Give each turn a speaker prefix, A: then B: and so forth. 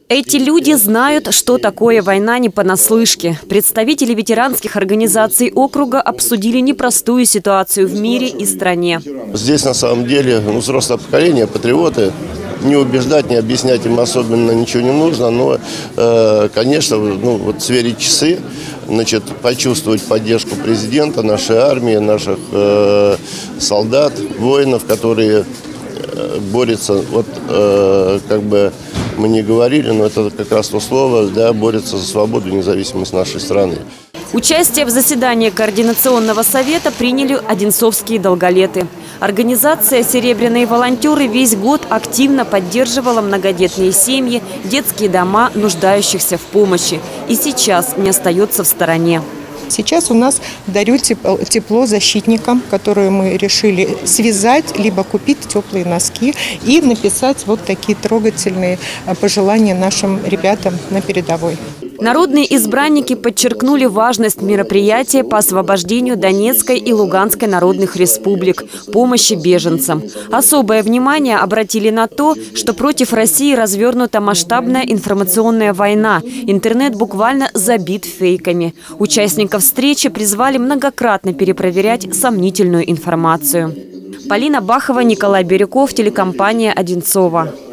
A: Эти люди знают, что такое война не понаслышке. Представители ветеранских организаций округа обсудили непростую ситуацию в мире и стране.
B: Здесь на самом деле взрослое поколение, патриоты. Не убеждать, не объяснять им особенно ничего не нужно, но, конечно, сверить часы, почувствовать поддержку президента, нашей армии, наших солдат, воинов, которые борются, мы не говорили, но это как раз то слово, борются за свободу и независимость нашей страны.
A: Участие в заседании Координационного совета приняли одинцовские долголеты. Организация «Серебряные волонтеры» весь год активно поддерживала многодетные семьи, детские дома, нуждающихся в помощи. И сейчас не остается в стороне.
C: Сейчас у нас дарю тепло защитникам, которые мы решили связать, либо купить теплые носки и написать вот такие трогательные пожелания нашим ребятам на передовой.
A: Народные избранники подчеркнули важность мероприятия по освобождению Донецкой и Луганской народных республик, помощи беженцам. Особое внимание обратили на то, что против России развернута масштабная информационная война. Интернет буквально забит фейками. Участников встречи призвали многократно перепроверять сомнительную информацию. Полина Бахова, Николай Бирюков, телекомпания «Одинцово».